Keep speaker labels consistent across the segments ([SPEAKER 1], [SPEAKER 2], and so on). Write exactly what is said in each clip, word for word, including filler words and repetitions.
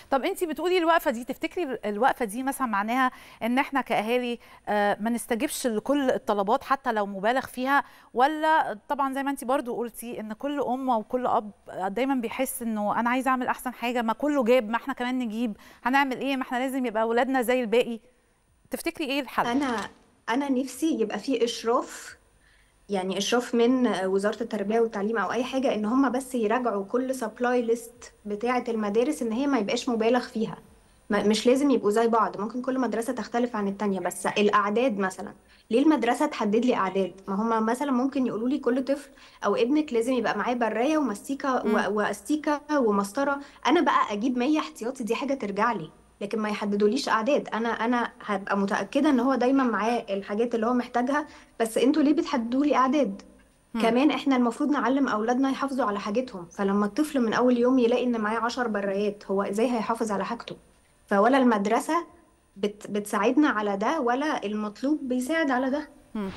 [SPEAKER 1] طب انت بتقولي الوقفه دي، تفتكري الوقفه دي مثلا معناها ان احنا كاهالي آه، ما نستجبش لكل الطلبات حتى لو مبالغ فيها، ولا طبعا زي ما انت برضو قلتي ان كل ام وكل اب دايما بيحس انه انا عايزه اعمل احسن حاجه، ما كله جاب، ما احنا كمان نجيب، هنعمل ايه، ما احنا لازم يبقى اولادنا زي الباقي. تفتكري ايه الحل؟
[SPEAKER 2] انا انا نفسي يبقى في اشراف، يعني اشراف من وزارة التربية والتعليم او اي حاجة، ان هم بس يراجعوا كل سبلاي ليست بتاعة المدارس، ان هي ما يبقاش مبالغ فيها. ما-
[SPEAKER 1] مم.
[SPEAKER 2] مش لازم يبقوا زي بعض، ممكن كل مدرسة تختلف عن التانية، بس الاعداد مثلا. ليه المدرسة تحدد لي اعداد؟ ما هم مثلا ممكن يقولوا لي كل طفل او ابنك لازم يبقى معاه براية ومستيكة
[SPEAKER 1] مم.
[SPEAKER 2] و- واستيكة ومسطرة. انا بقى اجيب مية احتياطي، دي حاجة ترجع لي. لكن ما يحددوليش اعداد، انا انا هبقى متأكدة ان هو دايما معاه الحاجات اللي هو محتاجها. بس انتوا ليه بتحددوا لي اعداد؟
[SPEAKER 1] مم.
[SPEAKER 2] كمان احنا المفروض نعلم اولادنا يحافظوا على حاجتهم، فلما الطفل من اول يوم يلاقي ان معاه عشر برايات، هو ازاي هيحافظ على حاجته؟ فولا المدرسة بت بتساعدنا على ده، ولا المطلوب بيساعد على ده.
[SPEAKER 1] مم.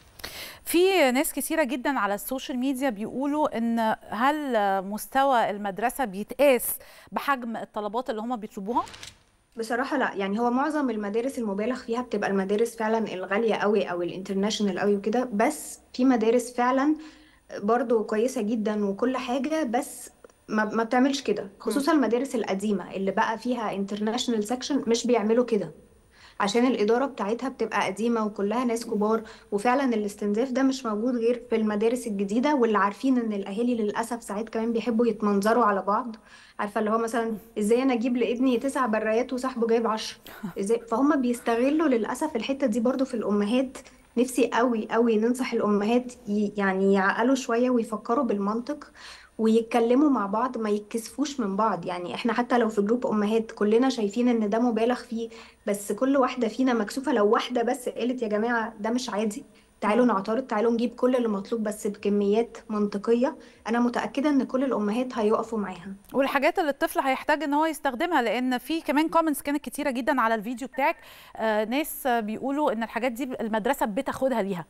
[SPEAKER 1] في ناس كثيرة جدا على السوشيال ميديا بيقولوا ان هل مستوى المدرسة بيتقاس بحجم الطلبات اللي هم بيطلبوها؟
[SPEAKER 2] بصراحة لا، يعني هو معظم المدارس المبالغ فيها بتبقى المدارس فعلا الغالية قوي او الانترناشونال قوي وكده، بس في مدارس فعلا برضو كويسة جدا وكل حاجة، بس ما, ما بتعملش كده.
[SPEAKER 1] مم.
[SPEAKER 2] خصوصا المدارس القديمة اللي بقى فيها انترناشونال سيكشن مش بيعملوا كده، عشان الإدارة بتاعتها بتبقى قديمة وكلها ناس كبار. وفعلا الاستنزاف ده مش موجود غير في المدارس الجديدة، واللي عارفين ان الأهالي للأسف ساعات كمان بيحبوا يتمنظروا على بعض. عارفة اللي هو مثلا ازاي انا اجيب لابني تسع برايات وصاحبه جايب عشر؟ ازاي؟ فهم بيستغلوا للأسف الحتة دي برضو في الأمهات. نفسي قوي قوي ننصح الأمهات ي- يعني يعقلوا شوية ويفكروا بالمنطق ويتكلموا مع بعض، ما يتكسفوش من بعض. يعني احنا حتى لو في جروب أمهات كلنا شايفين ان ده مبالغ فيه، بس كل واحدة فينا مكسوفة لو واحدة بس قالت يا جماعة ده مش عادي، تعالوا
[SPEAKER 1] مم.
[SPEAKER 2] نعترض، تعالوا نجيب كل اللي مطلوب بس بكميات منطقية. أنا متأكدة إن كل الأمهات هيقفوا معاها.
[SPEAKER 1] والحاجات اللي الطفل هيحتاج ان هو يستخدمها، لان في كمان كومنتس كانت كتيرة جدا على الفيديو بتاعك، آه ناس آه، بيقولوا ان الحاجات دي المدرسة بتاخدها ليها.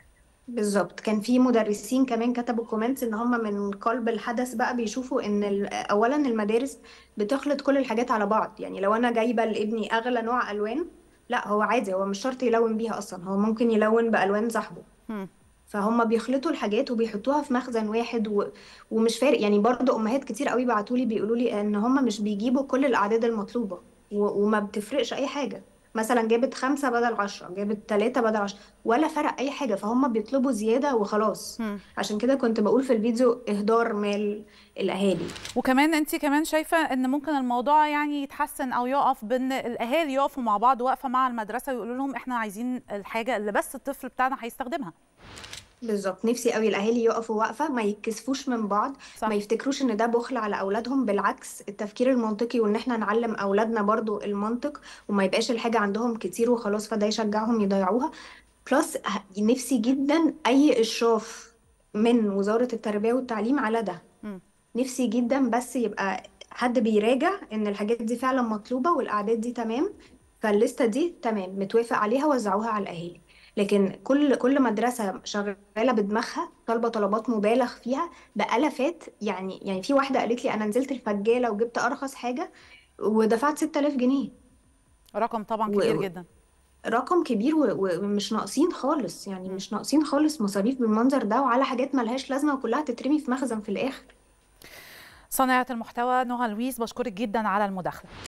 [SPEAKER 2] بالظبط، كان في مدرسين كمان كتبوا كومنتس إن هم من قلب الحدث بقى بيشوفوا إن ال- أولا المدارس بتخلط كل الحاجات على بعض. يعني لو أنا جايبة لابني أغلى نوع ألوان، لا هو عادي، هو مش شرط يلون بيها أصلا، هو ممكن يلون بألوان صاحبه.
[SPEAKER 1] مم.
[SPEAKER 2] فهم بيخلطوا الحاجات وبيحطوها في مخزن واحد و... ومش فارق. يعني برضو امهات كتير قوي بعتولي بيقولوا لي ان هم مش بيجيبوا كل الاعداد المطلوبه و... وما بتفرقش اي حاجه. مثلا جابت خمسة بدل عشرة، جابت تلاتة بدل عشرة، ولا فرق اي حاجه، فهم بيطلبوا زياده وخلاص.
[SPEAKER 1] مم.
[SPEAKER 2] عشان كده كنت بقول في الفيديو اهدار مال الاهالي.
[SPEAKER 1] وكمان انت كمان شايفة ان ممكن الموضوع يعني يتحسن او يقف، بان الاهالي يقفوا مع بعض واقفة مع المدرسة ويقولوا لهم احنا عايزين الحاجة اللي بس الطفل بتاعنا هيستخدمها.
[SPEAKER 2] بالظبط، نفسي قوي الاهالي يقفوا واقفه، ما يتكسفوش من بعض، ما
[SPEAKER 1] صح.
[SPEAKER 2] يفتكروش ان ده بخل على اولادهم. بالعكس، التفكير المنطقي وان احنا نعلم اولادنا برضو المنطق، وما يبقاش الحاجه عندهم كتير وخلاص فده يشجعهم يضيعوها. بلس نفسي جدا اي اشراف من وزاره التربيه والتعليم على ده.
[SPEAKER 1] مم.
[SPEAKER 2] نفسي جدا بس يبقى حد بيراجع ان الحاجات دي فعلا مطلوبة والاعداد دي تمام، فالليستة دي تمام متوافق عليها، وزعوها على الاهالي. لكن كل كل مدرسة شغالة بدماغها طالبة طلبات مبالغ فيها بألافات. يعني يعني في واحدة قالت لي انا نزلت الفجالة وجبت ارخص حاجة ودفعت ستة آلاف جنيه.
[SPEAKER 1] رقم طبعا كبير جدا.
[SPEAKER 2] ورقم كبير و- و- ومش ناقصين خالص، يعني
[SPEAKER 1] مم.
[SPEAKER 2] مش ناقصين خالص مصاريف بالمنظر ده، وعلى حاجات ملهاش لازمة وكلها تترمي في مخزن في الآخر.
[SPEAKER 1] صانعة المحتوى نهى لويس، بشكرك جدا على المداخلة.